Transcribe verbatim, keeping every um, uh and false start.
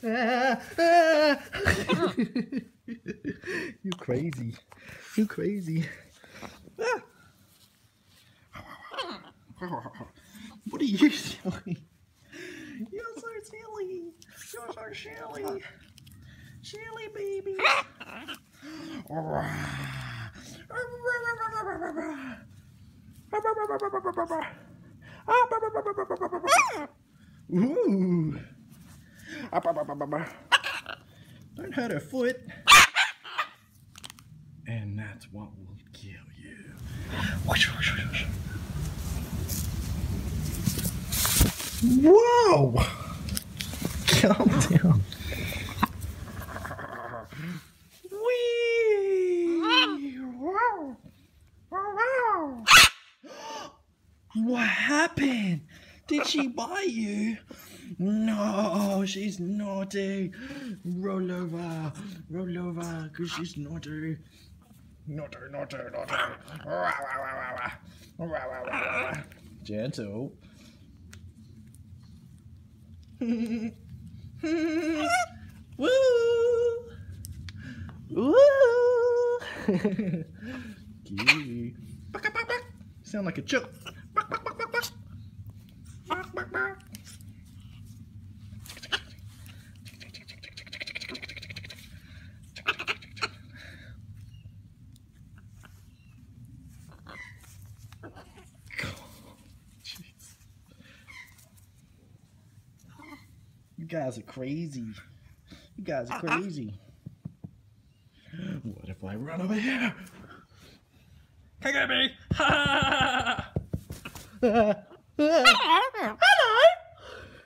Ah, ah. You crazy. You crazy. Ah. What are you doing? You're so silly. You're so silly. Silly baby. Ooh. Don't hurt her foot. And that's what will kill you. Whoa! Calm down. Wee! Wow! Wow! What happened? Did she bite you? No, she's naughty. Roll over, roll over, because she's naughty. Naughty, naughty, naughty. Gentle. Woo! Woo! Cute. Sound like a chook. You guys are crazy. You guys are crazy. What if I run over here? Come get me! Ha!